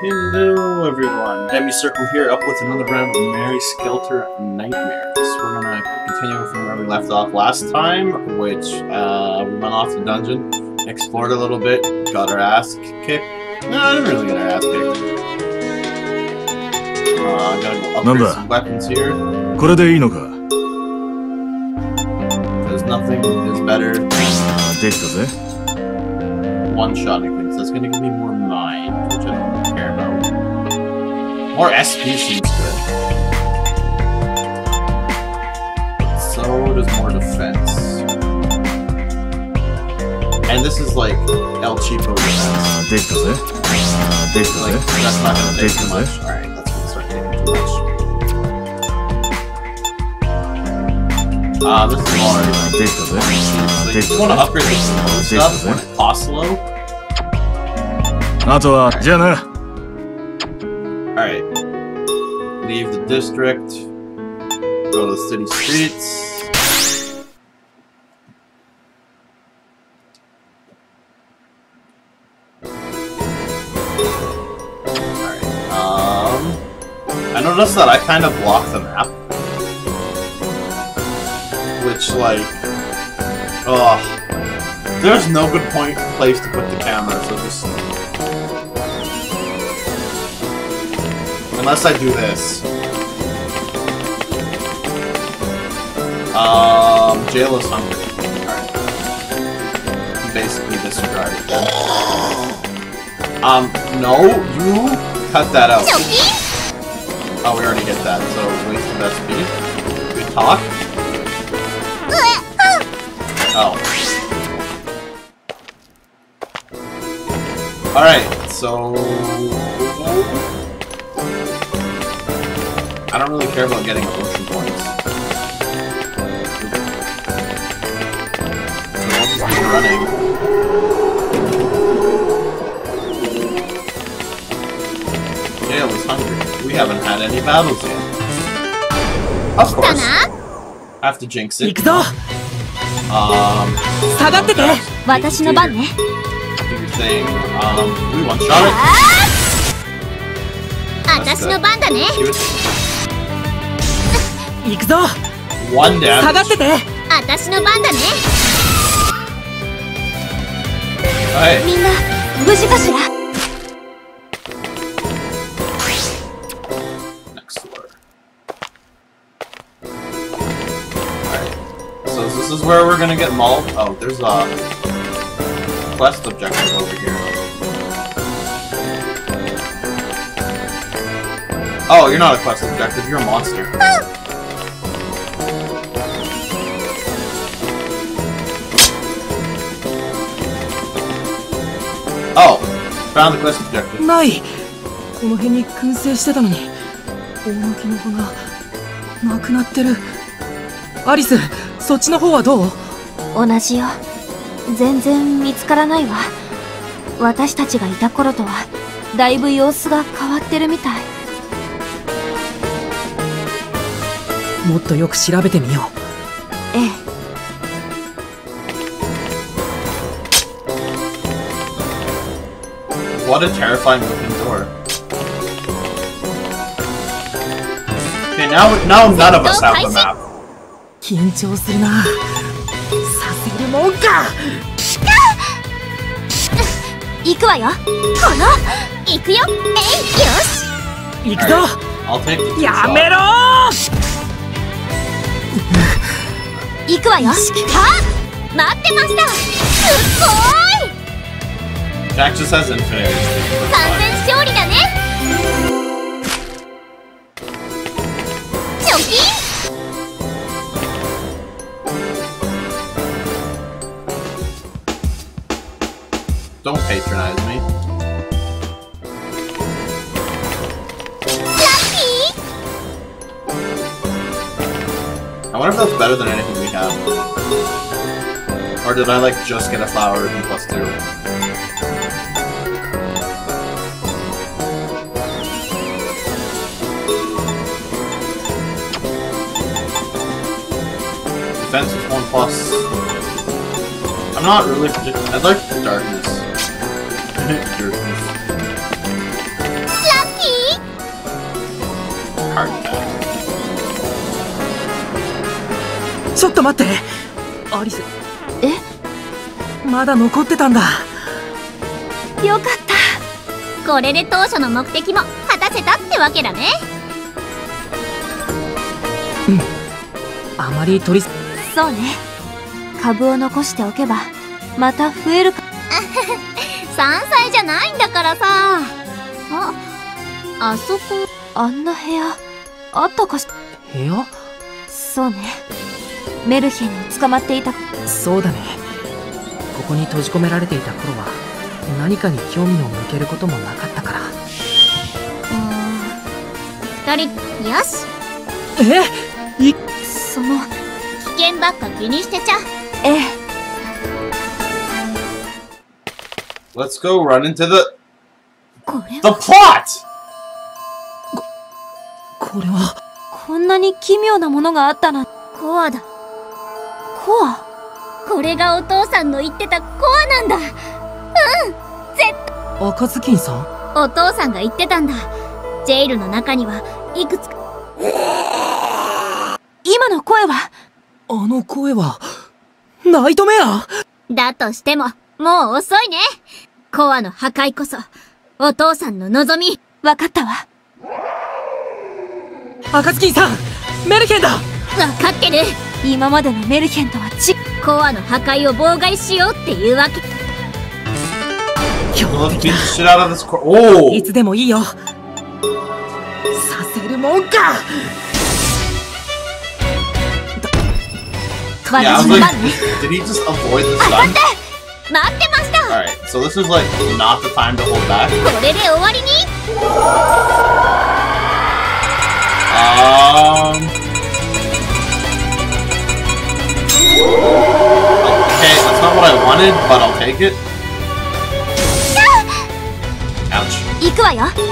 Hello everyone, Demi-Circle here, up with another round of Mary Skelter Nightmares. We're gonna continue from where we left off last time, which we went off the dungeon, explored a little bit, got our ass kicked. No, I didn't really get our ass kicked. Gotta go upgrade some weapons here. Because nothing is better than one-shotting things. That's gonna give me more mind, which I don't care about. More SP seems good. So does more defense. And this is like El Cheapo defense. Like, that's not gonna take too much. Alright, that's gonna start taking too much. This is already like, you want to upgrade the slow stuff when it's possible. Alright. Leave the district. Go to the city streets. Alright. I noticed that I kind of blocked the map. Which, like... there's no good place to put the camera, so just... Unless I do this. Jail is hungry. Alright. Basically disregard it then. No, you cut that out. Oh, we already hit that, so wasted SP. Good talk. Oh. Alright, so... I don't really care about getting emotion points. So we'll just keep running. Gale is hungry. We haven't had any battles yet. Of course. Have to jinx it. Do your thing. We one-shot it. One damage. Hey. Next floor. Alright. So this is where we're gonna get mauled. Oh, there's a quest objective over here. Oh, you're not a quest objective, you're a monster. Oh, found the quest objective. What a terrifying looking door. Okay, now none of us have the map. I'll take the Jack just has infinite. Don't patronize me. I wonder if that's better than anything we have. Or did I like just get a flower and +2? Defense is 1+. I'm not really predicting. I like the darkness. Darkness. っと待って。アリス。まだ残ってたんだ。 よかった。これで当初の目的も果たせたってわけだね。 あまり取りそうね。株を残しておけばまた増えるか。3歳じゃないんだからさ。あそこ、あんな部屋あったかし。 部屋？ そうね。メルヘンに捕まっていた。 そうだね。ここに閉じ込められていた頃は何かに興味を向けることもなかったから。 2人、よし。その危険ばっか気にしてちゃ。 Let's go run into the これ the plot! これはこんなに奇妙なものがあったな。コアだ。コア？これがお父さんの言ってたコアなんだ。絶対。 赤ずきんさん？ お父さんが言ってたんだ。ジェイルの中にはいくつか。今の声は？ あの声はナイトメア？ だとしてももう遅いね。コアの破壊こそお父さんの望み。わかったわ。 赤ずきんさん、メルヘンだ。 わかってる。今までのメルヘンとはコアの破壊を妨害しようっていうわけ。 Let's beat the shit out of this core. Oh! いつでもいいよ。させるもんか。 Yeah, I was like, did he just avoid the stun? 待ってました。 Alright, so this is like not the time to hold back. これで終わりに。 Okay, that's not what I wanted, but I'll take it. Ouch. 行くわよ。当たって。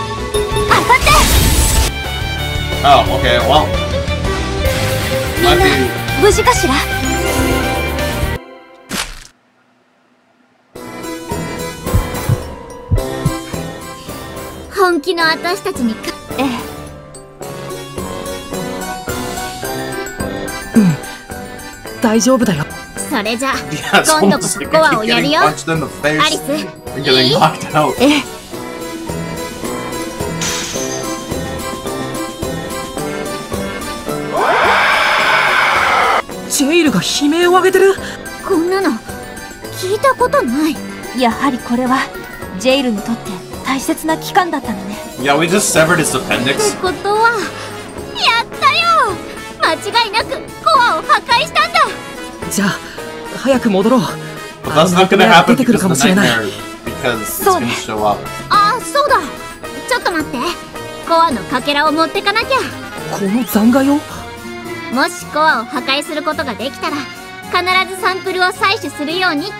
Oh, okay, well. みんな Might be. 無事かしら。本気の私たちに大丈夫だよ。 それじゃ Yeah, it's 今度こ almost そ like コ I アを keep やる getting よ。 punched in the アリ face ス、 and getting knocked out. ジェイルが悲鳴を上げてる。 こんなの聞いたことない。やはりこれはジェイルにとって大切な期間だったのね。 Yeah, we just severed his って appendix. ことはやったよ。間違いなくコアを破壊したんだ。 じゃあ早く戻ろう。 But that's not gonna happen because of the nightmare. Because it's gonna show up. ああ、そうだ。ちょっと待って。コアのかけらを持ってかなきゃ。 この残骸を？ もしコアを破壊することができたら必ずサンプルを採取するようにって。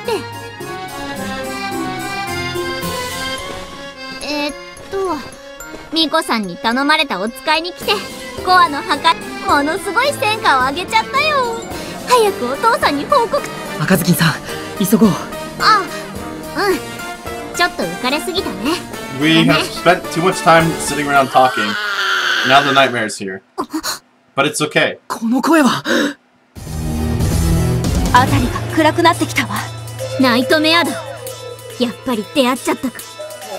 ミコさんに頼まれたお使いに来てコアの破壊、ものすごい戦果を上げちゃったよ。早くお父さんに報告。 赤ずきんさん、急ごう。 あ、うん。ちょっと浮かれすぎたね。 We have spent too much time sitting around talking. Now the nightmare's here. But it's okay. この声は。 あたりが暗くなってきたわ。ナイトメアだ。やっぱり出会っちゃったか。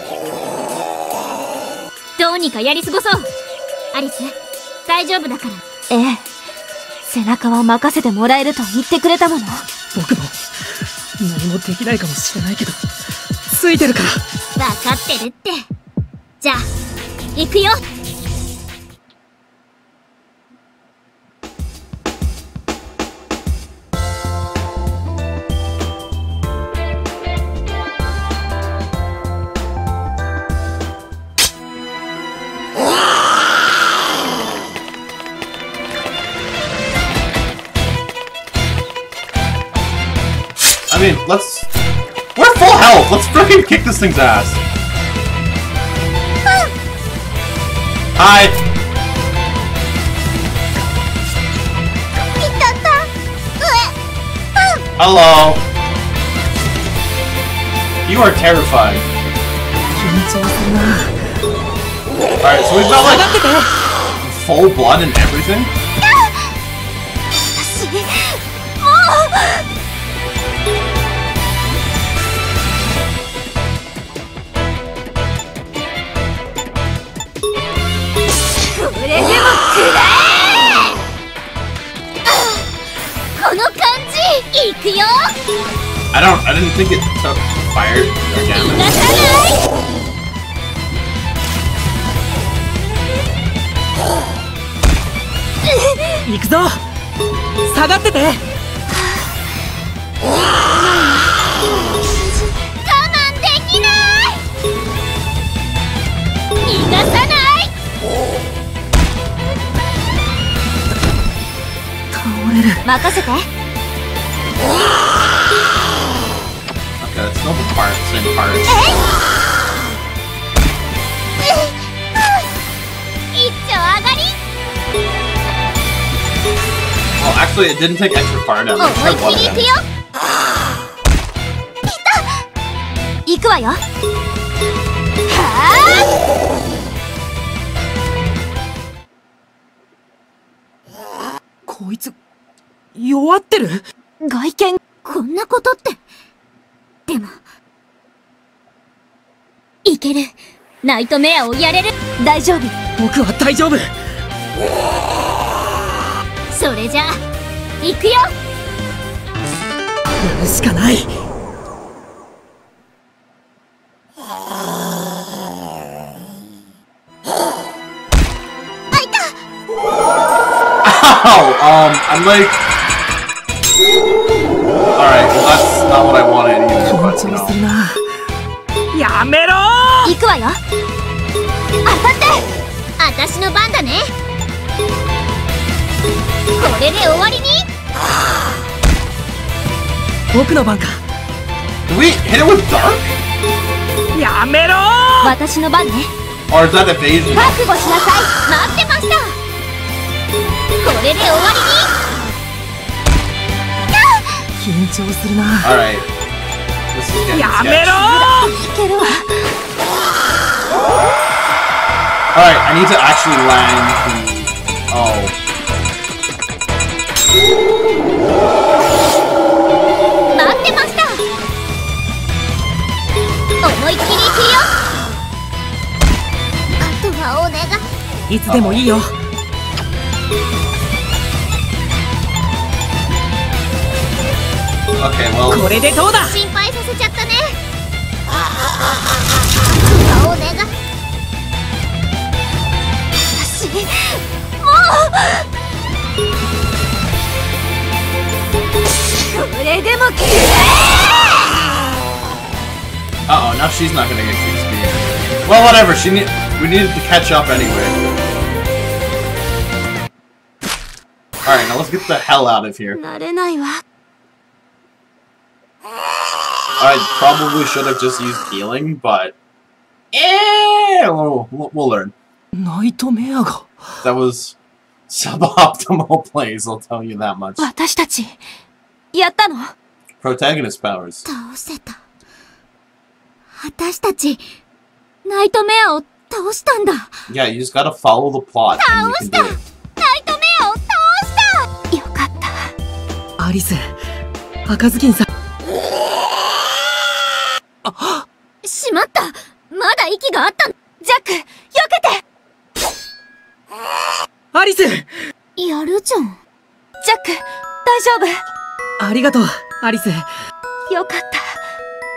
どうにかやり過ごそう。アリス、大丈夫だから。背中は任せてもらえると言ってくれたもの。 僕も何もできないかもしれないけどついてるから。 分かってるって。じゃあ行くよ。 I mean, let's... We're full health! Let's freaking kick this thing's ass! Hi! Hello! You are terrifying. Alright, so we've got like full blood and everything? これでも食らえ。この感じいくよ。 I didn't think it took fire or 逃が damage. さない。 行くぞ。下がってて。 我慢できない。逃がさない。 倒れる。 任せて。 Okay, that's not the part, same part. 一丁上がり。 Well, actually, it didn't take extra fire damage. 思いっきり行くよ。行くわよ。はあ。こいつ弱ってる。 外見こんなことって。でもいける。ナイトメアをやれる。大丈夫。 僕は大丈夫。 それじゃあ行くよ。 やるしかない。 あ、いた。 Ow! I'm like... Alright, well that's not what I wanted either, 緊 but 張 you す know. るな。やめろ行くわよ。当たって。私の番だね。これで終わりに。 僕の番か。 Did we hit it with dark? やめろ私の番ね。 Or is that evasion? 覚悟しなさい。待ってました。これで終わりに。 緊張するな。 Alright. This is getting やめろ sketchy. いけるわ。 Alright, I need to actually land the... Oh. 待ってました。思いっきりいくよ。あとはお願い。 いつでもいいよ。 Okay, well... これでどうだ。 心配させちゃったね。あとはお願い。私もうこれでも食らえ。 Uh-oh, now she's not gonna get XP. Well, whatever, we needed to catch up anyway. Alright, now let's get the hell out of here. 慣れないわ。 I probably should have just used healing, but... we'll learn. ナイトメアが。 That was suboptimal plays, I'll tell you that much. 私たちやったの。 Protagonist powers. 倒せた。私たちナイトメアを倒したんだ。 Yeah, you just gotta follow the plot and you can do it. ナイトメアを倒した。よかった。 アリス、赤ずきんさん。 しまった。まだ息があったの。ジャック、避けて。 アリス。 やるじゃん。ジャック、大丈夫。 ありがとう、アリス。 よかった。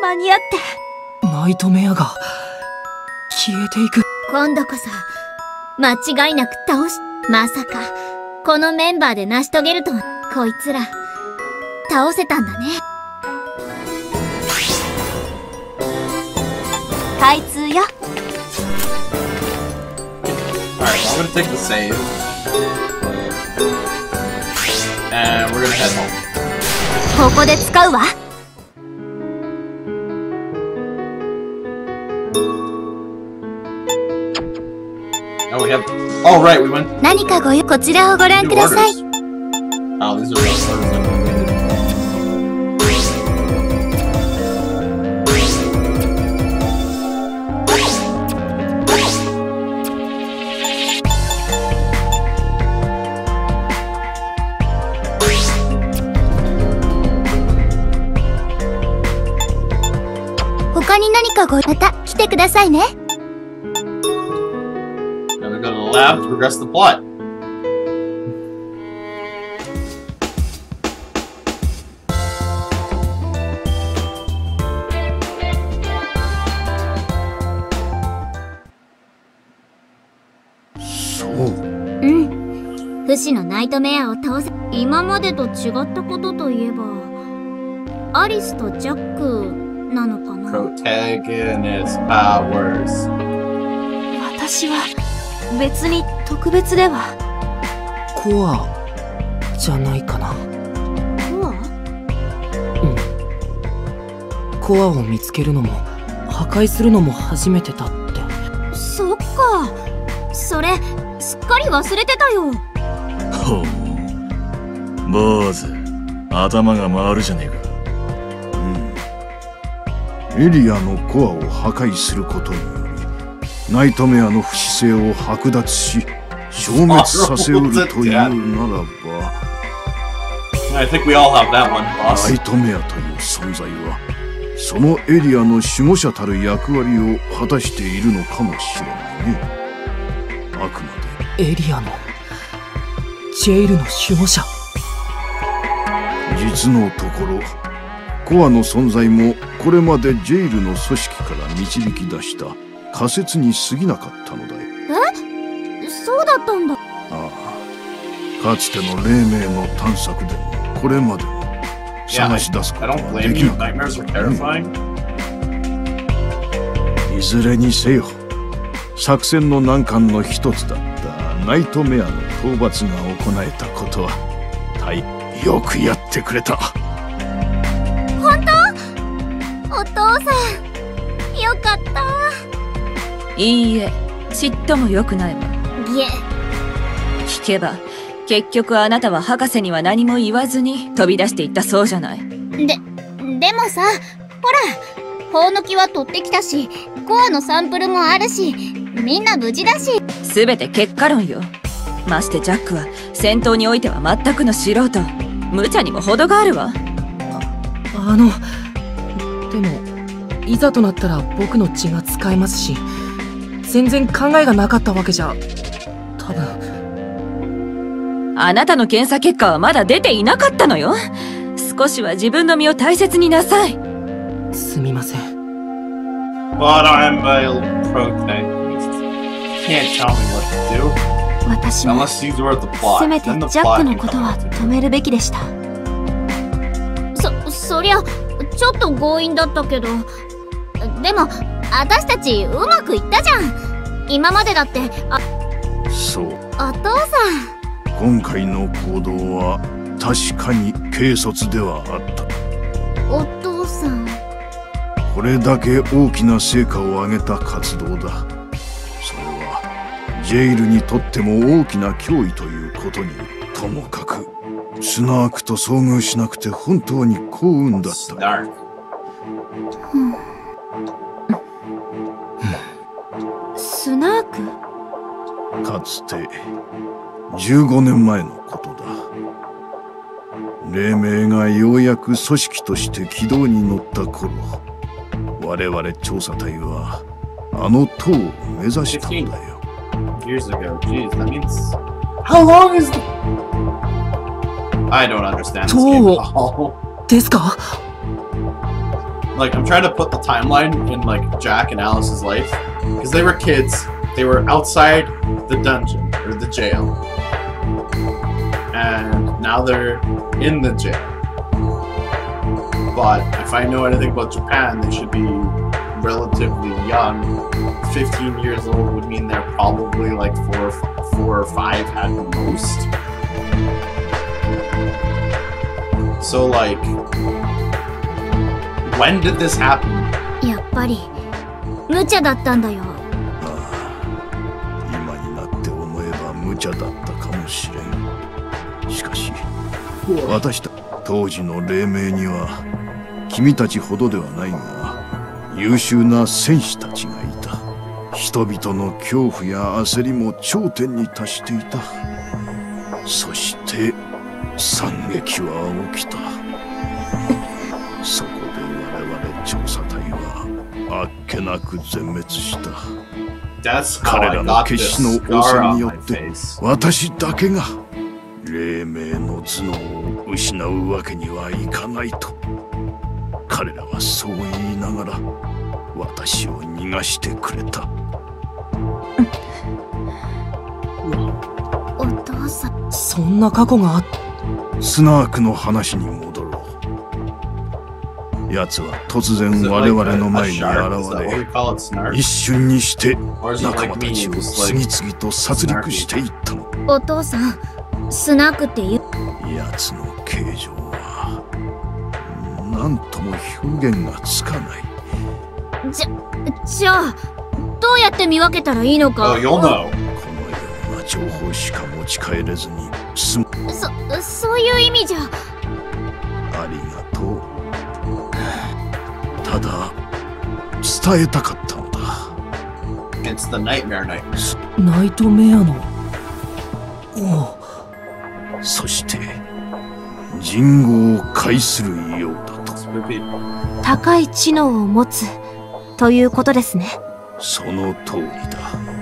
間に合って。 ナイトメアが消えていく。 今度こそ間違いなく倒し、まさかこのメンバーで成し遂げるとは。こいつら倒せたんだね。開通よ。 Alright, I'm gonna take the save. And we're gonna head home. ここで使うわ。 Oh, we have... Oh, right, we went... 何かこちらをご覧ください。 Oh, these are real orders. とまた来てくださいね。 Gonna go to the lab to progress the plot. So. 不死のナイトメアを倒せ。今までと違ったことといえば、アリスとジャックなのかな。 Protagonist powers. 私は別に特別では。コアじゃないかな。 コア？ うん。コアを見つけるのも破壊するのも初めてだって。 そっか。それすっかり忘れてたよ。 ほう、坊主、頭が回るじゃねえか。 エリアのコアを破壊することによりナイトメアの不死性を剥奪し消滅させうるというならば、 I think we all have that one, boss. ナイトメアという存在はそのエリアの守護者たる役割を果たしているのかもしれないね。あくまでエリアのジェイルの守護者。 実のところコアの存在もこれまでジェイルの組織から導き出した仮説に過ぎなかったのだよ。 え？そうだったんだ。 ああ、かつての黎明の探索でもこれまでも探し出すことはできなかった。いずれにせよ作戦の難関の一つだったナイトメアの討伐が行えたことはよくやってくれた。 本当？お父さんよかった。 いいえ、ちっとも良くないわ。 いえ、 聞けば結局あなたは博士には何も言わずに飛び出していったそうじゃない。 でもさ、ほら、ホウノキは取ってきたし、コアのサンプルもあるし、みんな無事だし。 全て結果論よ。ましてジャックは戦闘においては全くの素人。無茶にも程があるわ。 でもいざとなったら僕の血が使えますし、全然考えがなかったわけじゃ多分。 あなたの検査結果はまだ出ていなかったのよ。少しは自分の身を大切になさい。 すみません。 But I'm a protagonist. Can't tell me what to do. 私も Unless these were the plot. せめてジャックのことは止めるべきでした。そりゃちょっと強引だったけど、でも私たちうまくいったじゃん。今までだって。 そう、 お父さん、今回の行動は確かに軽率ではあった。 お父さん、 これだけ大きな成果を上げた活動だ。それはジェイルにとっても大きな脅威ということにともかくスナークと遭遇しなくて本当に幸運だった。 スナーク？ かつて15年前のことだ。黎明がようやく組織として軌道に乗った頃、我々調査隊はあの塔を目指したんだよ。 Years ago. Jeez, that means how long is the... I don't understand this game at all. ですか? Like, I'm trying to put the timeline in like Jack and Alice's life, because they were kids. They were outside the dungeon or the jail, and now they're in the jail. But if I know anything about Japan, they should be relatively young. 15 years old would mean they're probably like 4 or 5 at the most. So like, when did this happen? やっぱり無茶だったんだよ。 今になって思えば無茶だったかもしれん。しかし私たち当時の黎明には君たちほどではないが優秀な戦士たちがいた。人々の恐怖や焦りも頂点に達していた。そして惨劇は起きた。そこで我々調査隊はあっけなく全滅した。 That's how 彼 I らの got 決 this 死の応 scar 戦 on によ my って face. 私だけが黎明の頭脳を失うわけにはいかないと。彼らはそう言いながら私を逃がしてくれた。 お父さん。 そんな過去があっスナークの話に戻ろう。奴は突然 Is it 我 like 々の a 前に shark? Is 現 that what we れ、 call it, snark? 一瞬にして Or is it 仲 like 間た me ち and を just like 次々と殺戮していったの。 お父さん、スナークって言う。 奴の形状は何とも表現がつかない。 じゃあ、どうやって見分けたらいいのか。 Oh, you'll know. このような情報しか持ち帰れずに済む。 そういう意味じゃ。 ありがとう。ただ伝えたかったのだ。 It's the nightmare nightmare. ナイトメアの。おう。 そして人語を介するようだと。 Spooky. 高い知能を持つということですね。 その通りだ。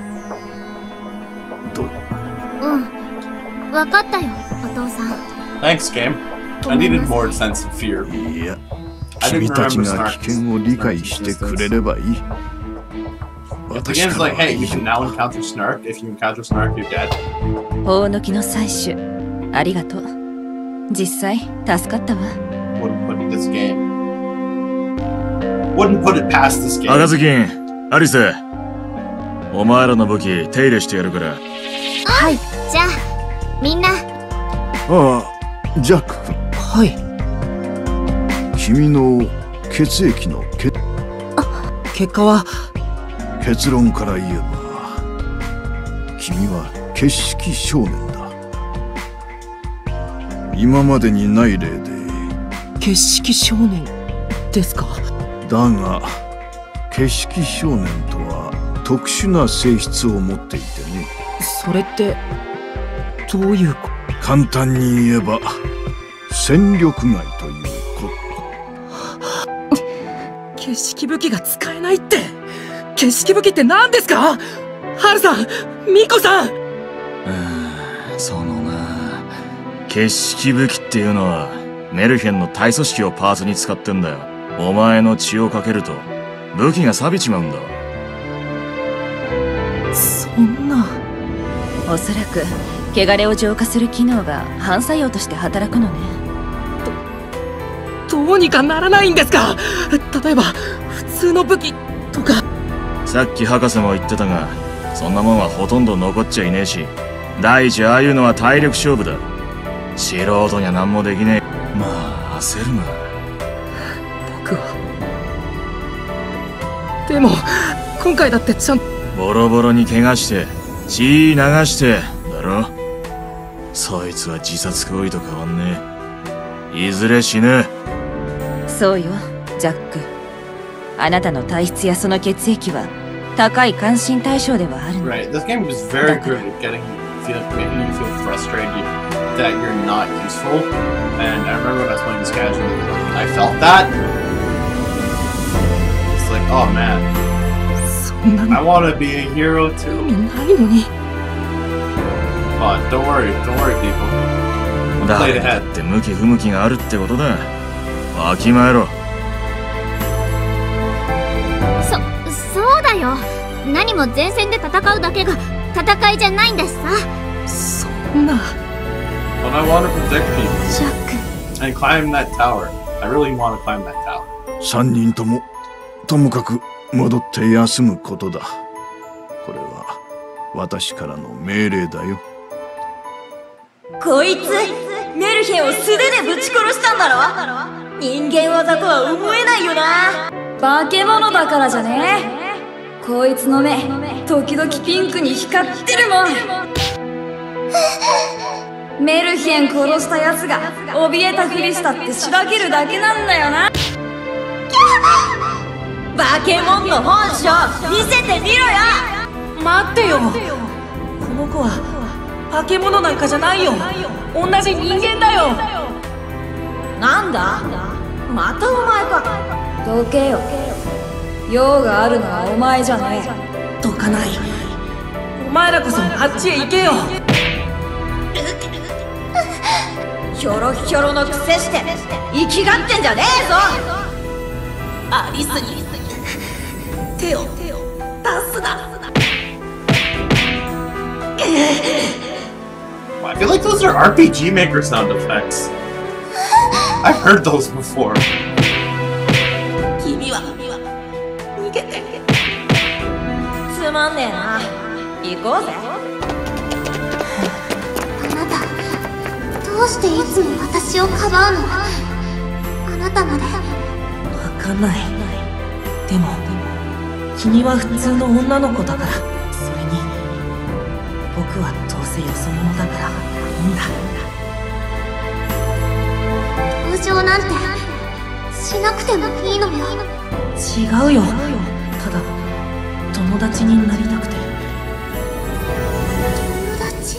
どう？ うん、分かったよ、お父さん。 Thanks, game. I needed more sense of fear. いや、 I didn't 君たち remember が Snark's 危険を理解してくれればいい。 If the game's like, hey, you can now encounter Snark. If you encounter Snark, you're dead. 法抜きの採取ありがとう。実際助かったわ。 Wouldn't put this game. Wouldn't put it past this game. 赤ずきん、アリス、お前らの武器手入れしてやるから。 はい、じゃあ、みんな。 ああ、ジャック君。 はい。 君の血液の結果は結論から言えば、君は決式少年だ。今までにない例で。 決式少年ですか。 だが決式少年とは特殊な性質を持っていてね。 それってどういうこ簡単に言えば戦力外というこ決式武器が使えないって。決式武器って何ですか。ハルさん、ミコさん。 そのな、決式武器っていうのはメルヘンの体組織をパーツに使ってんだよ。お前の血をかけると武器が錆びちまうんだわ。 そんな。 おそらく汚れを浄化する機能が反作用として働くのね。 どうにかならないんですか。例えば普通の武器とか。 さっき博士も言ってたが、そんなもんはほとんど残っちゃいねえし、第一ああいうのは体力勝負だ。素人には何もできねえ。まあ焦るな。 僕はでも今回だってちゃんとボロボロに怪我して血流してだろ。そいつは自殺行為と変わんねえ。いずれ死ぬ。 そうよ、ジャック。あなたの体質やその血液は高い関心対象ではあるの。 Right. This game is very good at making you feel frustrated that you're not useful. And I remember when I was playing this casually, I felt that. It's like, oh man, そんな I の want to be a hero 意 too. 味ないのに。 Don't worry, people. だ Play だ ahead. って向き不向きがあるってことだ。わきまえろ。 そうだよ。何も前線で戦うだけが戦いじゃないんだしさ。 そんな。 But I want to protect people ジャック。 and climb that tower. I really want to climb that tower. 3人ともともかく戻って休むことだ。これは私からの命令だよ。 こいつメルヘンを素手でぶち殺したんだろ。人間技とは思えないよな。化け物だからじゃね。こいつの目時々ピンクに光ってるもん。メルヘン殺したやつが怯えたふりしたってしらけるだけなんだよな。化け物の本性見せてみろよ。 待ってよ。この子は化け物なんかじゃないよ。同じ人間だよ。 なんだまたお前か。どけよ。 用があるのはお前じゃねどかない。お前らこそあっちへ行けよ。 ひょろひょろのくせして生きがってんじゃねえぞ。 アリスに手を出すな。 I feel like those are RPG Maker sound effects. I've heard those before. 君は逃げて。 つまんねえな。行こうぜ。 あなた、どうしていつも私をかばうの？あなたまで。 わかんない。でも君は普通の女の子だから。それに僕はどうせよそ者だからいいんだ。 同情なんてしなくてもいいのよ。 違うよ。ただ友達になりたくて。 友達？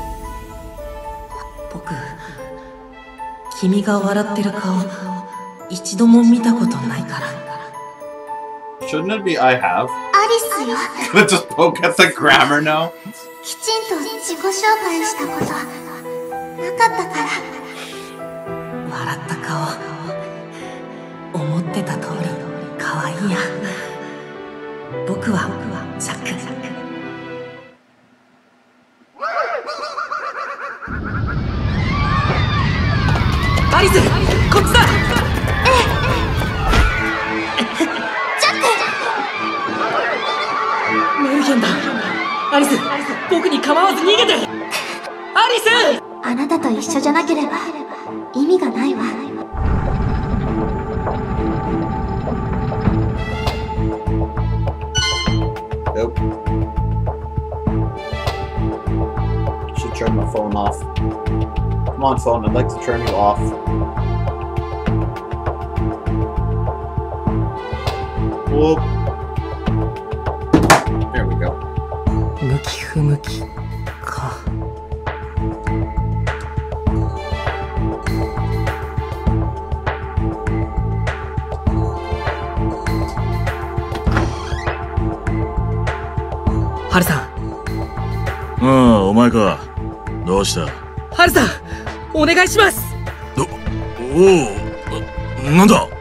僕、君が笑ってる顔一度も見たことないから。 Shouldn't it be I have? アリスよ。 Gonna just poke at the grammar now? きちんと自己紹介したことなかったから。 笑った顔、思ってた通り可愛いや。僕はジャック。アリス、こっちだ。 ジャック！ メルヘンだ。アリス、僕に構わず逃げて。アリス！ あなたと一緒じゃなければ意味がないわ。 Nope. Should turn my phone off. Come on, phone. I'd like to turn you off. Whoop. There we go. 向き不向きか。ハルさん。 ああ、お前か。どうした？ ハルさん、お願いします。 おお、なんだ？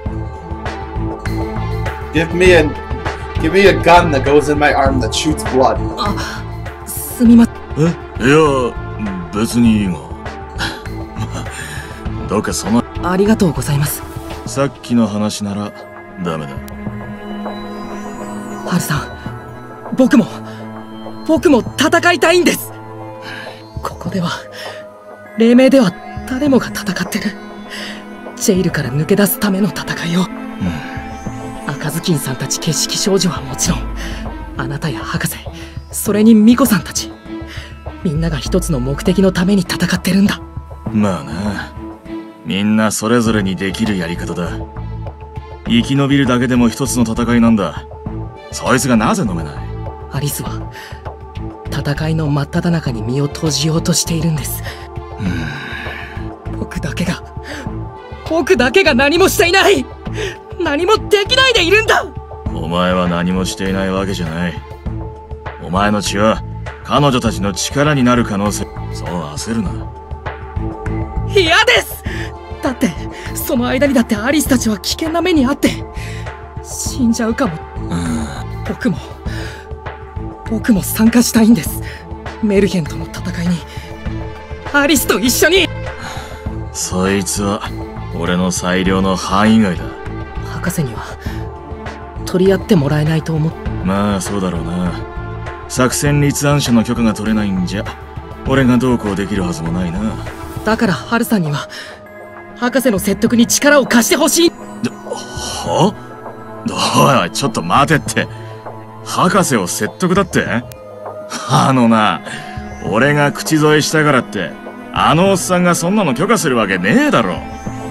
Give me a gun that goes in my arm that shoots blood. あ、すみません。 いや、別にいいが。どうかその。 ありがとうございます。 さっきの話ならダメだ。 ハルさん、僕も戦いたいんです。ここでは、黎明では誰もが戦ってる。ジェイルから抜け出すための戦いを。赤ずきんさんたち景色少女はもちろん、あなたや博士、それにミコさんたち、みんなが一つの目的のために戦ってるんだ。 まあな、みんなそれぞれにできるやり方だ。生き延びるだけでも一つの戦いなんだ。そいつがなぜ飲めない？ アリスは戦いの真っ只中に身を閉じようとしているんです。僕だけが何もしていない。何もできないでいるんだ。 お前は何もしていないわけじゃない。お前の血は彼女たちの力になる可能性。そう焦るな。 嫌です。だってその間にだってアリスたちは危険な目にあって死んじゃうかも。僕も参加したいんです。メルヘンとの戦いにアリスと一緒に。 そいつは俺の裁量の範囲外だ。 博士には取り合ってもらえないと思って。 まあそうだろうな。作戦立案者の許可が取れないんじゃ俺がどうこうできるはずもないな。 だからハルさんには博士の説得に力を貸してほしい。 は？おい、ちょっと待てって。博士を説得だって？俺が口添えしたからってあのおっさんがそんなの許可するわけねえだろ。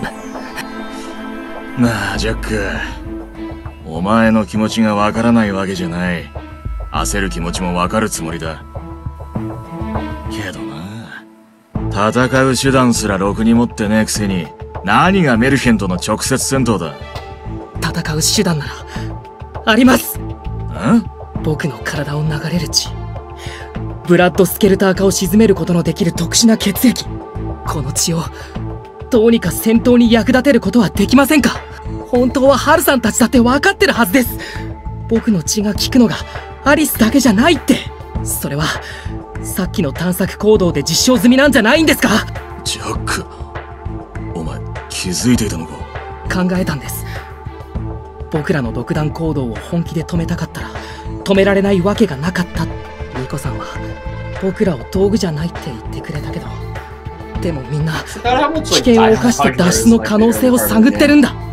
なあジャック、お前の気持ちがわからないわけじゃない。焦る気持ちもわかるつもりだけどな、戦う手段すらろくに持ってねえくせに何がメルヘンとの直接戦闘だ。 戦う手段ならあります。 ん？ 僕の体を流れる血、ブラッドスケルター化を鎮めることのできる特殊な血液、この血をどうにか戦闘に役立てることはできませんか？本当はハルさんたちだって分かってるはずです。僕の血が効くのがアリスだけじゃないって。それはさっきの探索行動で実証済みなんじゃないんですか？ ジャック、お前気づいていたのか？ 考えたんです。僕らの独断行動を本気で止めたかったら止められないわけがなかった。ミコさんは僕らを道具じゃないって言ってくれたけど、でもみんな危険を冒して脱出の可能性を探ってるんだ。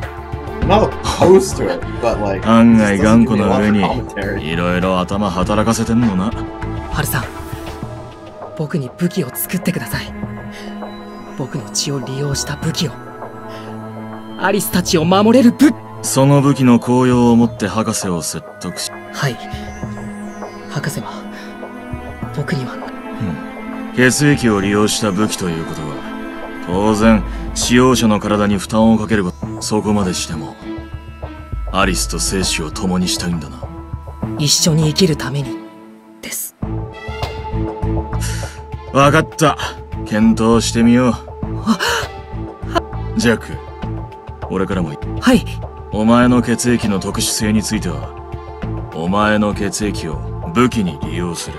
案外頑固な上にいろいろ頭働かせてんのな。 ハルさん、僕に武器を作ってください。僕の血を利用した武器を、アリスたちを守れるその武器の効用をもって博士を説得し。 はい、博士は僕には。 血液を利用した武器ということは当然使用者の体に負担をかけること。そこまでしてもアリスと生死を共にしたいんだな。 一緒に生きるためにです。 わかった、検討してみよう。ジャック、俺からも。 はい。 お前の血液の特殊性についてはお前の血液を武器に利用する。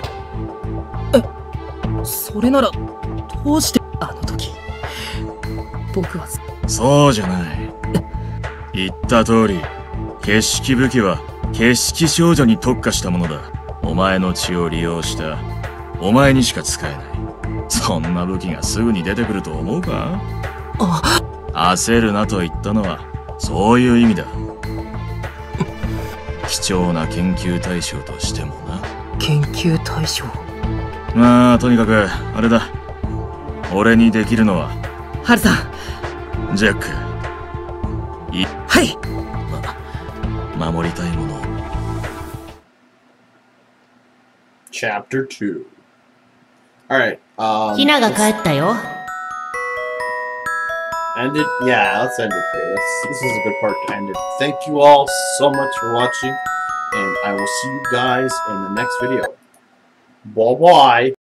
それならどうして。あの時僕は。 そうじゃない。言った通り決式武器は決式少女に特化したものだ。お前の血を利用したお前にしか使えない。そんな武器がすぐに出てくると思うか？焦るなと言ったのはそういう意味だ。貴重な研究対象としてもな。 研究対象。 まあとにかくあれだ、俺にできるのは。 ハルさん、ジャック、 はい。 守りたいものを。 Chapter 2. Alright, ヒナが帰ったよ。 end it. Yeah, let's end it here. This is a good part to end it. Thank you all so much for watching, and I will see you guys in the next video. Bye bye.